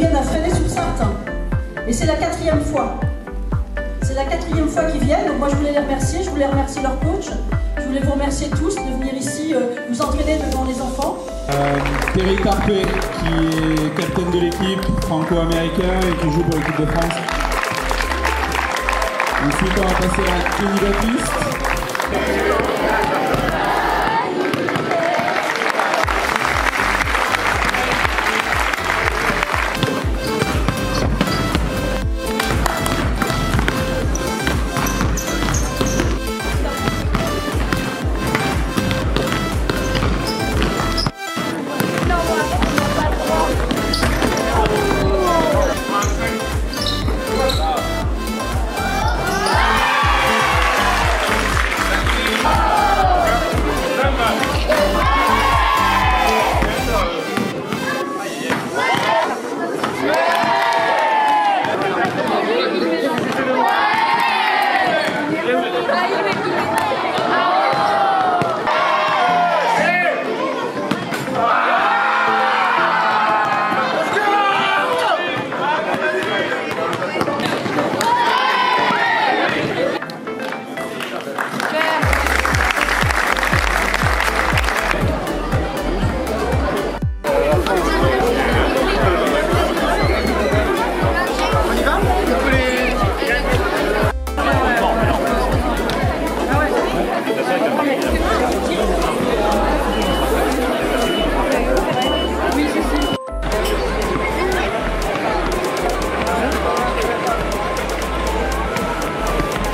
viennent à Fresnay-sur-Sarthe. Et c'est la 4e fois. C'est la 4e fois qu'ils viennent, donc moi je voulais les remercier, je voulais remercier leur coach, je voulais vous remercier tous de venir ici vous entraîner devant les enfants. Terry Tarpé, qui est capitaine de l'équipe franco-américain et qui joue pour l'équipe de France. Ensuite on va passer à Kenny Baptiste.